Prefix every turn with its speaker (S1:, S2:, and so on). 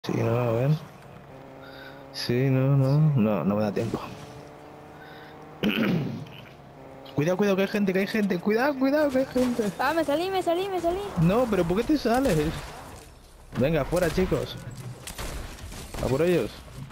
S1: Sí, no, a ver. Sí, no me da tiempo. Cuidado, cuidado, que hay gente, que hay gente. Cuidado, cuidado, que hay gente.
S2: Ah, me salí.
S1: No, pero ¿por qué te sales? Venga, fuera, chicos. A por ellos.